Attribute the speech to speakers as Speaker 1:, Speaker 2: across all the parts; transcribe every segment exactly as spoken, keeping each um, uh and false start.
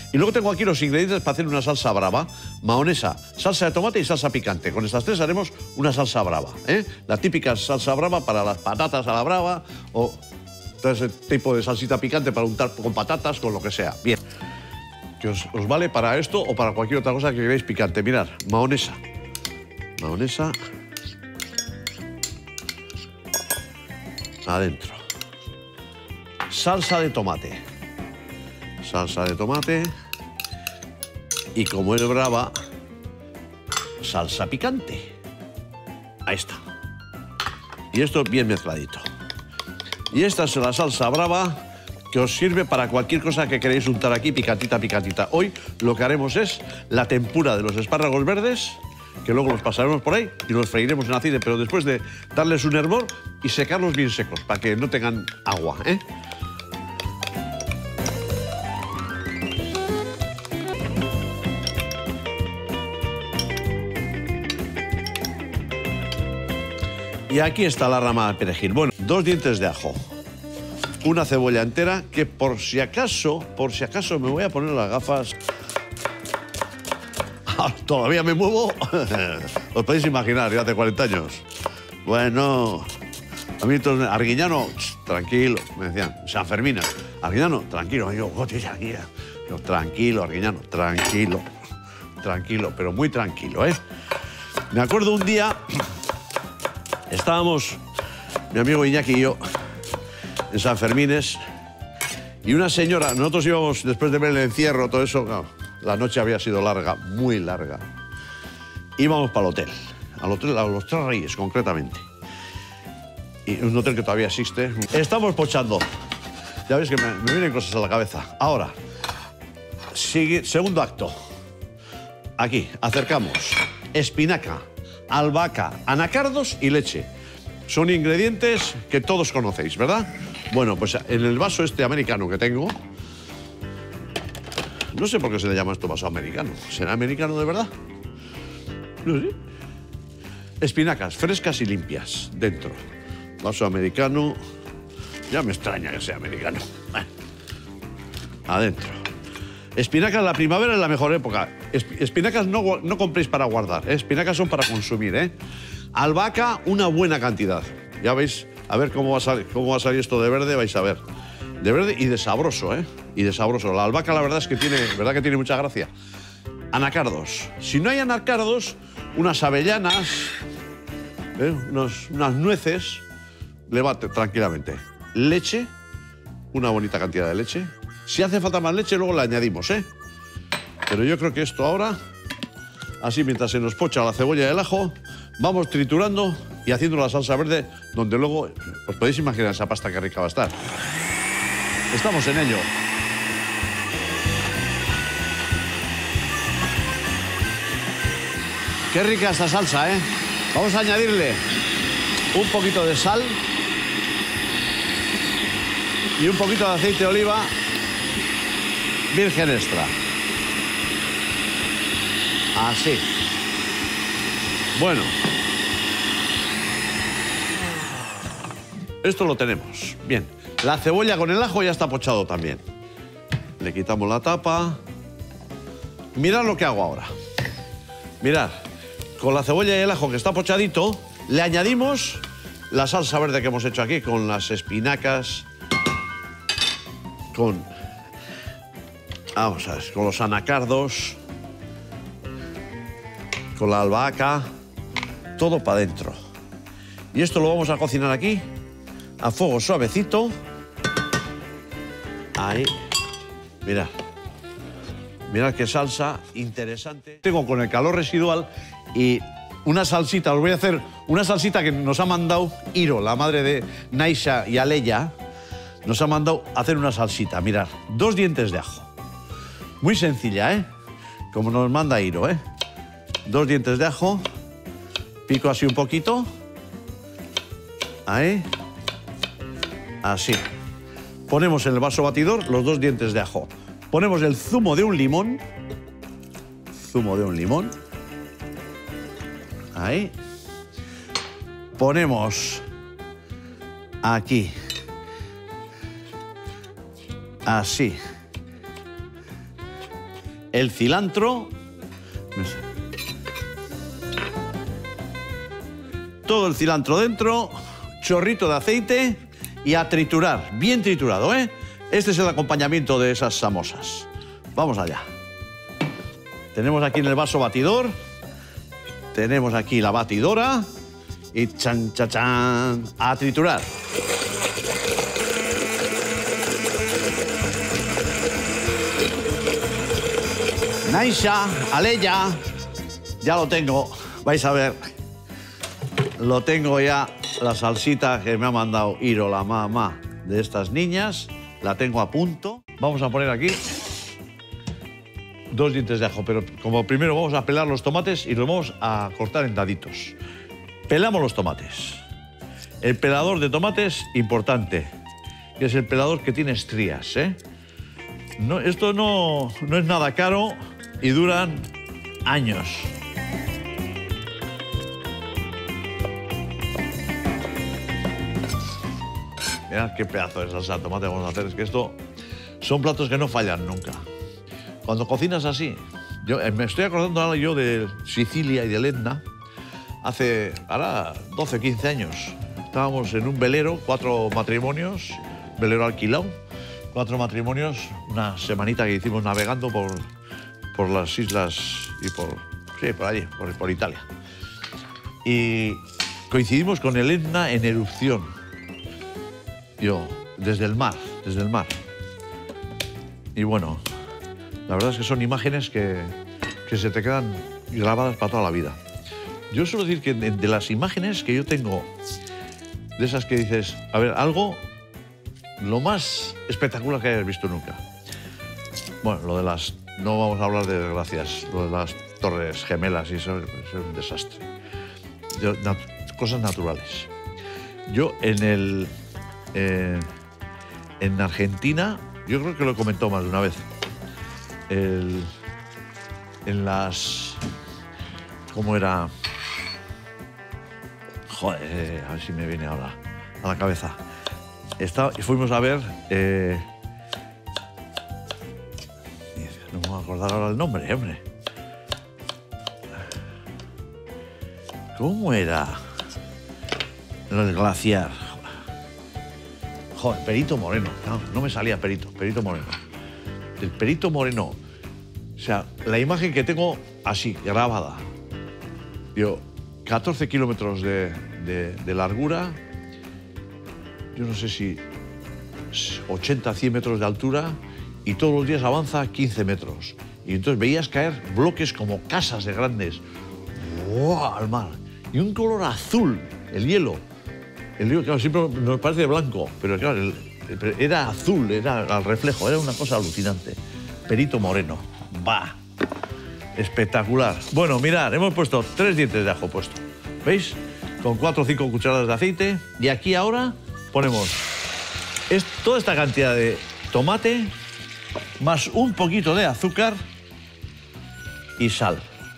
Speaker 1: Y luego tengo aquí los ingredientes para hacer una salsa brava, mahonesa, salsa de tomate y salsa picante. Con estas tres haremos una salsa brava, ¿eh? La típica salsa brava para las patatas a la brava o todo ese tipo de salsita picante para untar con patatas, con lo que sea. Bien. Que os, os vale para esto o para cualquier otra cosa que queráis picante. Mirad, mahonesa. Mahonesa. Adentro. Salsa de tomate. Salsa de tomate. Y como es brava, salsa picante. Ahí está. Y esto bien mezcladito. Y esta es la salsa brava que os sirve para cualquier cosa que queréis untar aquí, picantita, picantita. Hoy lo que haremos es la tempura de los espárragos verdes, que luego los pasaremos por ahí y los freiremos en aceite, pero después de darles un hervor y secarlos bien secos, para que no tengan agua, ¿eh? Y aquí está la rama de perejil. Bueno, dos dientes de ajo. Una cebolla entera, que por si acaso, por si acaso me voy a poner las gafas. Ah, todavía me muevo. Os podéis imaginar, yo hace cuarenta años. Bueno, a mí entonces, Arguiñano, tranquilo, me decían, San Fermina, Arguiñano, tranquilo. Yo, yo, tranquilo, Arguiñano, tranquilo, tranquilo, pero muy tranquilo, ¿eh? Me acuerdo un día, estábamos, mi amigo Iñaki y yo, en San Fermines, y una señora, nosotros íbamos, después de ver el encierro, todo eso, no, la noche había sido larga, muy larga, íbamos para el hotel, al hotel, a los Tres Reyes, concretamente, y un hotel que todavía existe. Estamos pochando, ya veis que me, me vienen cosas a la cabeza. Ahora, sigue, segundo acto, aquí, acercamos, espinaca, albahaca, anacardos y leche. Son ingredientes que todos conocéis, ¿verdad? Bueno, pues en el vaso este americano que tengo, no sé por qué se le llama esto vaso americano. ¿Será americano de verdad? No sé. Espinacas frescas y limpias dentro. Vaso americano. Ya me extraña que sea americano. Bueno, adentro. Espinacas, la primavera es la mejor época. Espinacas no, no compréis para guardar, ¿eh? Espinacas son para consumir, ¿eh? Albahaca, una buena cantidad. Ya veis, a ver cómo va a salir, cómo va a salir esto de verde, vais a ver. De verde y de sabroso, ¿eh? Y de sabroso. La albahaca, la verdad es que tiene, verdad que tiene mucha gracia. Anacardos. Si no hay anacardos, unas avellanas, ¿eh? Unos, unas nueces, le va tranquilamente. Leche, una bonita cantidad de leche. Si hace falta más leche, luego la añadimos, ¿eh? Pero yo creo que esto ahora, así mientras se nos pocha la cebolla y el ajo, vamos triturando y haciendo la salsa verde, donde luego os podéis imaginar esa pasta que rica va a estar. Estamos en ello. Qué rica esta salsa, ¿eh? Vamos a añadirle un poquito de sal y un poquito de aceite de oliva virgen extra. Así. Bueno. Esto lo tenemos. Bien. La cebolla con el ajo ya está pochado también. Le quitamos la tapa. Mirad lo que hago ahora. Mirad. Con la cebolla y el ajo que está pochadito, le añadimos la salsa verde que hemos hecho aquí con las espinacas, con, vamos a ver, con los anacardos, con la albahaca, todo para adentro. Y esto lo vamos a cocinar aquí a fuego suavecito. Ahí. Mirad. Mirad qué salsa interesante. Tengo con el calor residual y una salsita, os voy a hacer una salsita que nos ha mandado Iro, la madre de Naisha y Aleya. Nos ha mandado hacer una salsita. Mirad, dos dientes de ajo. Muy sencilla, ¿eh? Como nos manda Iro, ¿eh? Dos dientes de ajo. Pico así un poquito. Ahí. Así. Ponemos en el vaso batidor los dos dientes de ajo. Ponemos el zumo de un limón. Zumo de un limón. Ahí. Ponemos aquí. Así. el cilantro. Todo el cilantro dentro, chorrito de aceite y a triturar, bien triturado, ¿eh? Este es el acompañamiento de esas samosas. Vamos allá. Tenemos aquí en el vaso batidor, tenemos aquí la batidora y chan, chan, chan, a triturar. Naisha, Aleya, ya lo tengo, vais a ver. Lo tengo ya, la salsita que me ha mandado Iro, la mamá de estas niñas. La tengo a punto. Vamos a poner aquí dos dientes de ajo, pero como primero vamos a pelar los tomates y los vamos a cortar en daditos. Pelamos los tomates. El pelador de tomates, importante, que es el pelador que tiene estrías, ¿eh? No, esto no, no es nada caro y duran años. Mirad qué pedazo de salsa de tomate vamos a hacer. Es que esto son platos que no fallan nunca. Cuando cocinas así, yo me estoy acordando ahora yo de Sicilia y de Etna. Hace ahora doce, quince años. Estábamos en un velero, cuatro matrimonios, velero alquilado, cuatro matrimonios, una semanita que hicimos navegando por, por las islas y por, sí, por allí, por, por Italia. Y coincidimos con el Etna en erupción. Yo, desde el mar, desde el mar. Y bueno, la verdad es que son imágenes que, que se te quedan grabadas para toda la vida. Yo suelo decir que de, de las imágenes que yo tengo, de esas que dices, a ver, algo, lo más espectacular que hayas visto nunca. Bueno, lo de las, no vamos a hablar de desgracias, lo de las torres gemelas y eso, eso es un desastre. Yo, nat, cosas naturales. Yo en el... Eh, en Argentina, yo creo que lo he comentado más de una vez, el, en las... ¿Cómo era? Joder, a ver si me viene ahora a la cabeza. Está, y fuimos a ver... Eh, no me voy a acordar ahora el nombre, hombre. ¿Cómo era? El glaciar. Joder, Perito Moreno. No, no me salía Perito, Perito Moreno. El Perito Moreno. O sea, la imagen que tengo así, grabada. Yo, catorce kilómetros de, de, de largura. Yo no sé si ochenta, cien metros de altura. Y todos los días avanza quince metros. Y entonces veías caer bloques como casas de grandes. ¡Wow! Al mar. Y un color azul, el hielo. El hielo, claro, siempre nos parece blanco, pero claro, el, el, era azul, era al reflejo, era una cosa alucinante. Perito Moreno. ¡Bah! Espectacular. Bueno, mirad, hemos puesto tres dientes de ajo puesto. ¿Veis? Con cuatro o cinco cucharadas de aceite. Y aquí ahora ponemos es, toda esta cantidad de tomate, más un poquito de azúcar y sal.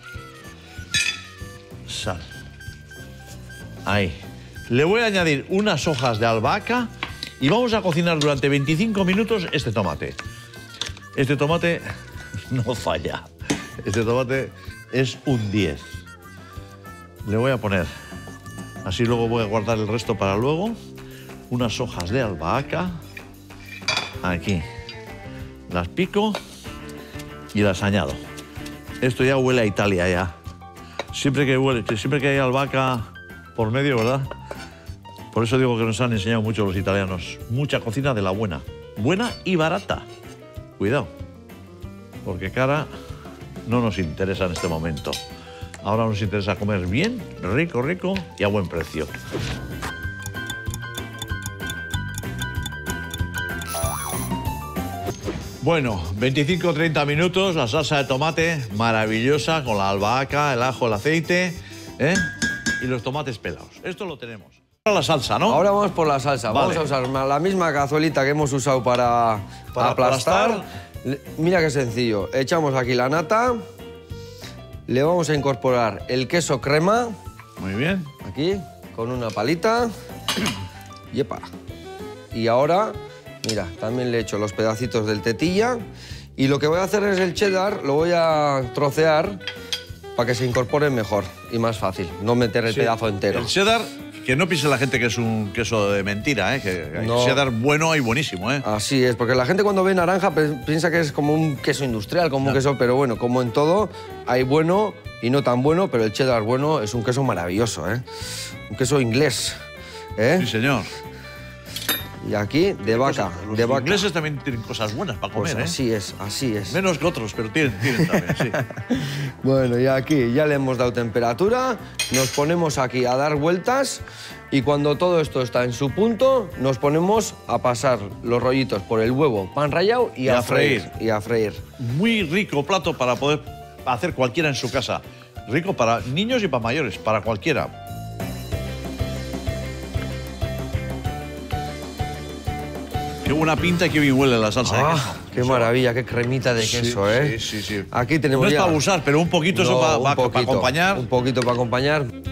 Speaker 1: Sal. Ahí. Le voy a añadir unas hojas de albahaca y vamos a cocinar durante veinticinco minutos este tomate. Este tomate no falla. Este tomate es un diez. Le voy a poner, así luego voy a guardar el resto para luego, unas hojas de albahaca. Aquí. Las pico y las añado. Esto ya huele a Italia ya. Siempre que huele, siempre que hay albahaca por medio, ¿verdad? Por eso digo que nos han enseñado mucho los italianos. Mucha cocina de la buena. Buena y barata. Cuidado. Porque cara no nos interesa en este momento. Ahora nos interesa comer bien, rico, rico y a buen precio. Bueno, veinticinco o treinta minutos, la salsa de tomate maravillosa con la albahaca, el ajo, el aceite, ¿eh? Y los tomates pelados. Esto lo tenemos. Ahora la salsa, ¿no?
Speaker 2: Ahora vamos por la salsa. Vale. Vamos a usar la misma cazuelita que hemos usado para, para aplastar. aplastar. Mira qué sencillo. Echamos aquí la nata. Le vamos a incorporar el queso crema.
Speaker 1: Muy bien.
Speaker 2: Aquí, con una palita. Yepa. Y ahora, mira, también le echo los pedacitos del tetilla. Y lo que voy a hacer es el cheddar, lo voy a trocear para que se incorpore mejor y más fácil, no meter el
Speaker 3: Sí.
Speaker 2: pedazo entero.
Speaker 3: El cheddar, que no piense la gente que es un queso de mentira, ¿eh? Que hay
Speaker 2: No.
Speaker 3: cheddar bueno y buenísimo, ¿eh?
Speaker 2: Así es, porque la gente cuando ve naranja pe- piensa que es como un queso industrial, como un queso, pero bueno, como en todo, hay bueno y no tan bueno, pero el cheddar bueno es un queso maravilloso, ¿eh? Un queso inglés, ¿eh?
Speaker 3: Sí, señor.
Speaker 2: Y aquí, de vaca,
Speaker 3: Los
Speaker 2: de vaca.
Speaker 3: ingleses también tienen cosas buenas para
Speaker 2: Pues
Speaker 3: comer, ¿eh?
Speaker 2: así es, así es.
Speaker 3: Menos que otros, pero tienen, tienen también, sí.
Speaker 2: Bueno, y aquí ya le hemos dado temperatura, nos ponemos aquí a dar vueltas y cuando todo esto está en su punto, nos ponemos a pasar los rollitos por el huevo, pan rallado y,
Speaker 3: Y
Speaker 2: a,
Speaker 3: a
Speaker 2: freír.
Speaker 3: freír.
Speaker 2: Y a freír.
Speaker 3: Muy rico plato para poder hacer cualquiera en su casa. Rico para niños y para mayores, para cualquiera. Qué buena pinta y qué bien huele la salsa de
Speaker 2: Ah,
Speaker 3: queso.
Speaker 2: qué
Speaker 3: Eso-
Speaker 2: maravilla, qué cremita de
Speaker 3: Sí,
Speaker 2: queso, ¿eh?
Speaker 3: sí, sí, sí.
Speaker 2: Aquí tenemos
Speaker 3: No es
Speaker 2: ya...
Speaker 3: para abusar, pero un poquito eso
Speaker 2: No,
Speaker 3: va,
Speaker 2: un
Speaker 3: va para
Speaker 2: poquito,
Speaker 3: acompañar.
Speaker 2: Un poquito para acompañar.